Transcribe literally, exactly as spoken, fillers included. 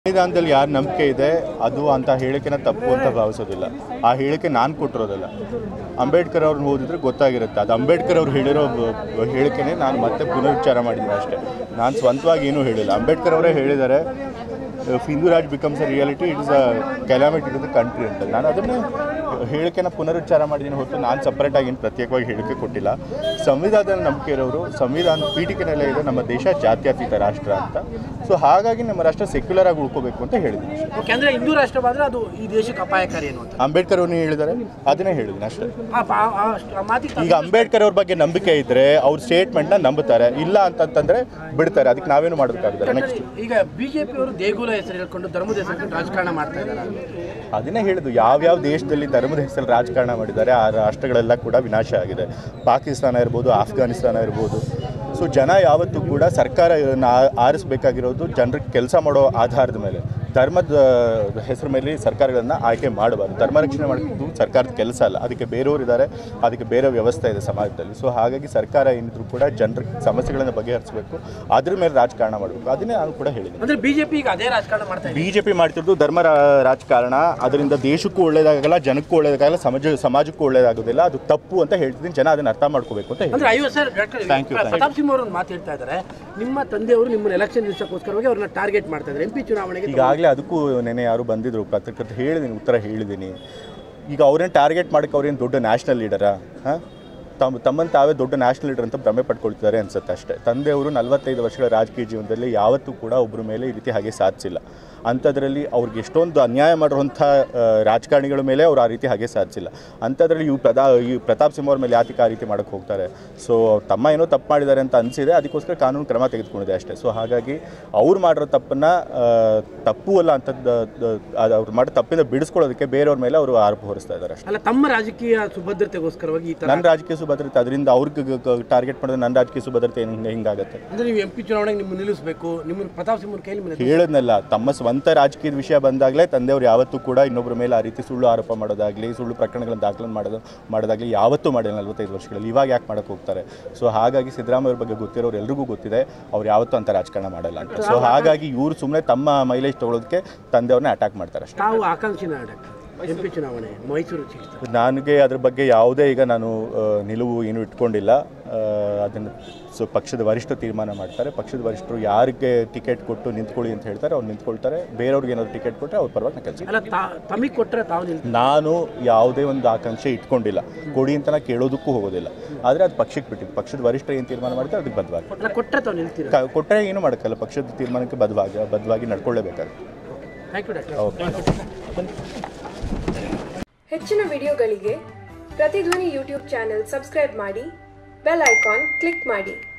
ಸಂವಿಧಾನದಲ್ಲಿ ಯಾರು ನಂಬಿಕೆ ಇದೆ ಅದು ಅಂತ ಹೇಳಿಕೆನ ತಪ್ಪು ಅಂತ ಭಾವಿಸೋದಿಲ್ಲ. ಆ ಹೇಳಿಕೆ ನಾನು ಕೊಟ್ಟಿರೋದಲ್ಲ, ಅಂಬೇಡ್ಕರ್ ಅವ್ರನ್ನ ಓದಿದ್ರೆ ಗೊತ್ತಾಗಿರುತ್ತೆ. ಅದು ಅಂಬೇಡ್ಕರ್ ಅವ್ರು ಹೇಳಿರೋ ಹೇಳಿಕೆನೇ ನಾನು ಮತ್ತೆ ಪುನರುಚ್ಚಾರ ಮಾಡಿದ್ದೀನಿ ಅಷ್ಟೇ. ನಾನು ಸ್ವಂತವಾಗಿ ಏನೂ ಹೇಳಿಲ್ಲ. ಅಂಬೇಡ್ಕರ್ ಅವರೇ ಹೇಳಿದ್ದಾರೆ, if Hindu Raj becomes a reality it is a calamity to the country ಅಂತ. ನಾನು ಅದನ್ನೇ ಹೇಳಿಕೆನ ಪುನರುಚ್ಚಾರ ಮಾಡಿದ್ದೀನಿ ಹೊರತು ನಾನು ಸಪ್ರೇಟಾಗಿ ಏನು ಪ್ರತ್ಯೇಕವಾಗಿ ಹೇಳಿಕೆ ಕೊಟ್ಟಿಲ್ಲ. ಸಂವಿಧಾನದಲ್ಲಿ ನಂಬಿಕೆ ಇರೋರು ಸಂವಿಧಾನ ಪೀಠಿಕೆನೆಲ್ಲ ಇದೆ ನಮ್ಮ ದೇಶ ಜಾತ್ಯತೀತ ರಾಷ್ಟ್ರ ಅಂತ. ಸೊ ಹಾಗಾಗಿ ನಮ್ಮ ರಾಷ್ಟ್ರ ಸೆಕ್ಯುಲರ್ ಆಗಿ ಉಳ್ಕೋಬೇಕು ಅಂತ ಹೇಳಿದ್ದೀನಿ. ಯಾಕಂದ್ರೆ ಹಿಂದೂ ರಾಷ್ಟ್ರವಾದ್ರೆ ಅದು ಈ ದೇಶಕ್ಕೆ ಅಪಾಯಕಾರಿ ಏನು ಅಂತ ಅಂಬೇಡ್ಕರ್ ಅವ್ರನ್ನ ಹೇಳಿದ್ದಾರೆ, ಅದನ್ನೇ ಹೇಳಿದ್ದೀನಿ ಅಷ್ಟೇ. ಈಗ ಅಂಬೇಡ್ಕರ್ ಅವ್ರ ಬಗ್ಗೆ ನಂಬಿಕೆ ಇದ್ರೆ ಅವ್ರ ಸ್ಟೇಟ್ಮೆಂಟ್ನ ನಂಬುತ್ತಾರೆ, ಇಲ್ಲ ಅಂತಂತಂದ್ರೆ ಬಿಡ್ತಾರೆ. ಅದಕ್ಕೆ ನಾವೇನು ಮಾಡೋದಕ್ಕಾಗಲ್ಲ. ನೆಕ್ಸ್ಟ್ ಈಗ ಬಿಜೆಪಿ ಅವರು ದೇಗುಲ ಹೆಸರು ಹೇಳ್ಕೊಂಡು ಧರ್ಮದ ಹೆಸರು ರಾಜಕಾರಣ ಮಾಡ್ತಾ ಇದ್ದಾರೆ. ಅದನ್ನೇ ಹೇಳಿದ್ದು, ಯಾವ್ಯಾವ ದೇಶದಲ್ಲಿ ಧರ್ಮದ ಹೆಸರು ರಾಜಕಾರಣ ಮಾಡಿದ್ದಾರೆ ಆ ರಾಷ್ಟ್ರಗಳೆಲ್ಲ ಕೂಡ ವಿನಾಶ ಆಗಿದೆ. ಪಾಕಿಸ್ತಾನ ಇರ್ಬೋದು, ಆಫ್ಘಾನಿಸ್ತಾನ ಇರ್ಬೋದು. ಸೊ ಜನ ಯಾವತ್ತೂ ಕೂಡ ಸರ್ಕಾರ ಆರಿಸಬೇಕಾಗಿರೋದು ಜನರಿಗೆ ಕೆಲಸ ಮಾಡೋ ಆಧಾರದ ಮೇಲೆ, ಧರ್ಮದ ಹೆಸರು ಮೇಲೆ ಸರ್ಕಾರಗಳನ್ನು ಆಯ್ಕೆ ಮಾಡಬಾರ್ದು. ಧರ್ಮ ರಕ್ಷಣೆ ಮಾಡೋದು ಸರ್ಕಾರದ ಕೆಲಸ ಅಲ್ಲ, ಅದಕ್ಕೆ ಬೇರೆಯವರು ಇದ್ದಾರೆ, ಅದಕ್ಕೆ ಬೇರೆ ವ್ಯವಸ್ಥೆ ಇದೆ ಸಮಾಜದಲ್ಲಿ. ಸೊ ಹಾಗಾಗಿ ಸರ್ಕಾರ ಏನಿದ್ರು ಕೂಡ ಜನರ ಸಮಸ್ಯೆಗಳನ್ನು ಬಗೆಹರಿಸಬೇಕು, ಅದ್ರ ಮೇಲೆ ರಾಜಕಾರಣ ಮಾಡಬೇಕು. ಅದನ್ನೇ ನಾನು ಕೂಡ ಹೇಳಿದ್ದೀನಿ. ಅಂದರೆ ಬಿಜೆಪಿ ಈಗ ಅದೇ ರಾಜಕಾರಣ ಮಾಡ್ತಾ ಇದೆ. ಬಿಜೆಪಿ ಮಾಡ್ತಿರೋದು ಧರ್ಮ ರಾಜಕಾರಣ. ಅದರಿಂದ ದೇಶಕ್ಕೂ ಒಳ್ಳೇದಾಗಲ್ಲ, ಜನಕ್ಕೂ ಒಳ್ಳೇದಾಗಲ್ಲ, ಸಮಾಜ ಸಮಾಜಕ್ಕೂ ಒಳ್ಳೇದಾಗೋದಿಲ್ಲ. ಅದು ತಪ್ಪು ಅಂತ ಹೇಳ್ತಿದ್ದೀನಿ. ಜನ ಅದನ್ನು ಅರ್ಥ ಮಾಡ್ಕೋಬೇಕು ಅಂತ ಹೇಳಿ. Thank you. ಪ್ರತಾಪ್ ಸಿಂಹ ಅವರು ಮಾತು ಹೇಳ್ತಾ ಇದ್ದಾರೆ, ನಿಮ್ಮ ತಂದೆಯವರು ನಿಮ್ಮನ್ನು ಎಲೆಕ್ಷನ್ ನಿಲ್ಲಿಸೋಕ್ಕೋಸ್ಕರವಾಗಿ ಅವ್ರನ್ನ ಟಾರ್ಗೆಟ್ ಮಾಡ್ತಾ ಇದ್ದಾರೆ ಎಂ ಪಿ ಚುನಾವಣೆಗೆ. ಈಗಾಗಲೇ ಅದಕ್ಕೂ ನೆನೆ ಯಾರು ಬಂದಿದ್ರು ಪತ್ರಕರ್ತ ಹೇಳಿದ್ದೀನಿ, ಉತ್ತರ ಹೇಳಿದ್ದೀನಿ. ಈಗ ಅವ್ರೇನು ಟಾರ್ಗೆಟ್ ಮಾಡೋಕ್ಕೆ ಅವ್ರೇನು ದೊಡ್ಡ ನ್ಯಾಷನಲ್ ಲೀಡರಾ? ಹಾಂ, ತಮ್ಮ ತಮ್ಮನ್ನು ತಾವೇ ದೊಡ್ಡ ನ್ಯಾಷನಲ್ ಲೀಡರ್ ಅಂತ ಭ್ರಮೆ ಪಡ್ಕೊಳ್ತಿದ್ದಾರೆ ಅನ್ಸುತ್ತೆ ಅಷ್ಟೇ. ತಂದೆಯವರು ನಲವತ್ತೈದು ವರ್ಷಗಳ ರಾಜಕೀಯ ಜೀವನದಲ್ಲಿ ಯಾವತ್ತೂ ಕೂಡ ಒಬ್ಬರ ಮೇಲೆ ಈ ರೀತಿ ಹಾಗೆ ಸಾಧಿಸಿಲ್ಲ. ಅಂಥದ್ರಲ್ಲಿ ಅವ್ರಿಗೆ ಎಷ್ಟೊಂದು ಅನ್ಯಾಯ ಮಾಡಿರುವಂಥ ರಾಜಕಾರಣಿಗಳ ಮೇಲೆ ಅವ್ರು ಆ ರೀತಿ ಹಾಗೆ ಸಾಧಿಸಿಲ್ಲ. ಅಂಥದ್ರಲ್ಲಿ ಇವು ಪ್ರದಾ ಈ ಪ್ರತಾಪ್ ಸಿಂಹ ಅವ್ರ ಮೇಲೆ ಯಾತಿಗೆ ಆ ರೀತಿ ಮಾಡೋಕ್ಕೆ ಹೋಗ್ತಾರೆ? ಸೊ ತಮ್ಮ ಏನೋ ತಪ್ಪು ಮಾಡಿದ್ದಾರೆ ಅಂತ ಅನಿಸಿದೆ, ಅದಕ್ಕೋಸ್ಕರ ಕಾನೂನು ಕ್ರಮ ತೆಗೆದುಕೊಂಡಿದೆ ಅಷ್ಟೇ. ಸೊ ಹಾಗಾಗಿ ಅವ್ರು ಮಾಡಿರೋ ತಪ್ಪನ್ನು ತಪ್ಪು ಅಲ್ಲ ಅಂಥದ್ದು, ಅದು ಅವ್ರು ಮಾಡೋ ತಪ್ಪಿಂದ ಬಿಡಿಸ್ಕೊಳ್ಳೋದಕ್ಕೆ ಬೇರೆಯವ್ರ ಮೇಲೆ ಅವರು ಆರೋಪ ಹೊರಿಸ್ತಾ ಇದ್ದಾರೆ ಅಷ್ಟೇ. ಅಲ್ಲ, ತಮ್ಮ ರಾಜಕೀಯ ಸುಭದ್ರತೆಗೋಸ್ಕರವಾಗಿ ನನ್ನ ರಾಜಕೀಯ ಸುಭದ್ರತೆ, ಅದರಿಂದ ಅವ್ರಿಗೆ ಟಾರ್ಗೆಟ್ ಮಾಡಿದ್ರೆ ನನ್ನ ರಾಜಕೀಯ ಸುಭದ್ರತೆ ಹೆಂಗೆ ಹಿಂಗಾಗುತ್ತೆ? ಅಂದರೆ ನೀವು ಎಂ ಪಿ ಚುನಾವಣೆಗೆ ನಿಮ್ಮನ್ನು ನಿಲ್ಲಿಸಬೇಕು, ನಿಮ್ಮನ್ನು ಪ್ರತಾಪ್ ಸಿಂಹ ಕೈಲಿ ಹೇಳಿದ್ನಲ್ಲ, ತಮ್ಮ ಸ್ವಂತ ರಾಜಕೀಯದ ವಿಷಯ ಬಂದಾಗಲೇ ತಂದೆಯವರು ಯಾವತ್ತೂ ಕೂಡ ಇನ್ನೊಬ್ಬರ ಮೇಲೆ ಆ ರೀತಿ ಸುಳ್ಳು ಆರೋಪ ಮಾಡೋದಾಗಲಿ, ಸುಳ್ಳು ಪ್ರಕರಣಗಳನ್ನು ದಾಖಲೆ ಮಾಡೋದು ಮಾಡೋದಾಗಲಿ ಯಾವತ್ತೂ ಮಾಡಿಲ್ಲ ನಲವತ್ತೈದು ವರ್ಷಗಳಲ್ಲಿ. ಇವಾಗ ಯಾಕೆ ಮಾಡೋಕ್ಕೆ ಹೋಗ್ತಾರೆ? ಸೊ ಹಾಗಾಗಿ ಸಿದ್ದರಾಮಯ್ಯ ಬಗ್ಗೆ ಗೊತ್ತಿರೋರು ಎಲ್ರಿಗೂ ಗೊತ್ತಿದೆ, ಅವ್ರು ಯಾವತ್ತೂ ಅಂತ ರಾಜಕಾರಣ ಮಾಡಲ್ಲ ಅಂತ. ಸೊ ಹಾಗಾಗಿ ಇವರು ಸುಮ್ಮನೆ ತಮ್ಮ ಮೈಲೇಜ್ ತೊಗೊಳೋದಕ್ಕೆ ತಂದೆಯವ್ರನ್ನ ಅಟ್ಯಾಕ್ ಮಾಡ್ತಾರೆ ಅಷ್ಟೇ. ತಾವು ಆಕಾಂಕ್ಷಿ ಎಂ ಪಿ ಚುನಾವಣೆ ಮೈಸೂರು ನನಗೆ ಅದ್ರ ಬಗ್ಗೆ ಯಾವುದೇ ಈಗ ನಾನು ನಿಲುವು ಏನು ಇಟ್ಕೊಂಡಿಲ್ಲ. ಅದನ್ನು ಸೊ ಪಕ್ಷದ ವರಿಷ್ಠರು ತೀರ್ಮಾನ ಮಾಡ್ತಾರೆ. ಪಕ್ಷದ ವರಿಷ್ಠರು ಯಾರಿಗೆ ಟಿಕೆಟ್ ಕೊಟ್ಟು ನಿಂತ್ಕೊಳ್ಳಿ ಅಂತ ಹೇಳ್ತಾರೆ ಅವ್ರು ನಿಂತ್ಕೊಳ್ತಾರೆ. ಬೇರೆಯವ್ರಿಗೆ ಏನಾದ್ರು ಟಿಕೆಟ್ ಕೊಟ್ಟರೆ ಅವ್ರ ಪರವಾಗಿ ನಾನು ಕೆಲಸ ಕೊಟ್ಟರೆ ತಾವು ನಾನು ಯಾವುದೇ ಒಂದು ಆಕಾಂಕ್ಷೆ ಇಟ್ಕೊಂಡಿಲ್ಲ, ಕೊಡಿ ಅಂತ ನಾನು ಕೇಳೋದಕ್ಕೂ ಹೋಗೋದಿಲ್ಲ. ಆದರೆ ಅದು ಪಕ್ಷಕ್ಕೆ ಬಿಟ್ಟಿದ್ದು, ಪಕ್ಷದ ವರಿಷ್ಠರು ಏನು ತೀರ್ಮಾನ ಮಾಡ್ತಾರೆ ಅದಕ್ಕೆ ಬದ್ಧವಾಗಿ ಕೊಟ್ಟರೆ ತಾವು ನಿಲ್ತೀರಾ? ಕೊಟ್ಟರೆ ಏನು ಮಾಡೋಕ್ಕಲ್ಲ, ಪಕ್ಷದ ತೀರ್ಮಾನಕ್ಕೆ ಬದ್ಧವಾಗಿ ಬದ್ಧವಾಗಿ ನಡ್ಕೊಳ್ಳೇಬೇಕಾಗುತ್ತೆ. ಹೆಚ್ಚಿನ ವಿಡಿಯೋಗಳಿಗೆ ಪ್ರತಿಧ್ವನಿ ಯೂಟ್ಯೂಬ್ ಚಾನೆಲ್ ಸಬ್ಸ್ಕ್ರೈಬ್ ಮಾಡಿ, ಬೆಲ್ ಐಕಾನ್ ಕ್ಲಿಕ್ ಮಾಡಿ.